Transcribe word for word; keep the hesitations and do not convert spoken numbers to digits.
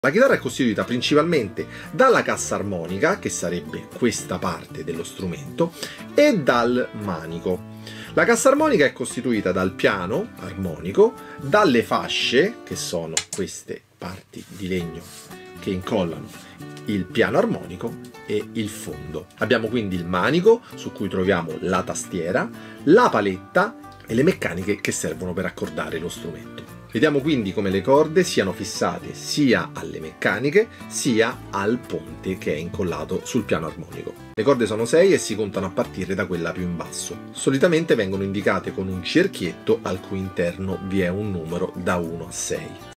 La chitarra è costituita principalmente dalla cassa armonica, che sarebbe questa parte dello strumento, e dal manico. La cassa armonica è costituita dal piano armonico, dalle fasce, che sono queste parti di legno che incollano il piano armonico, e il fondo. Abbiamo quindi il manico, su cui troviamo la tastiera, la paletta e le meccaniche che servono per accordare lo strumento. Vediamo quindi come le corde siano fissate sia alle meccaniche sia al ponte che è incollato sul piano armonico. Le corde sono sei e si contano a partire da quella più in basso. Solitamente vengono indicate con un cerchietto al cui interno vi è un numero da uno a sei.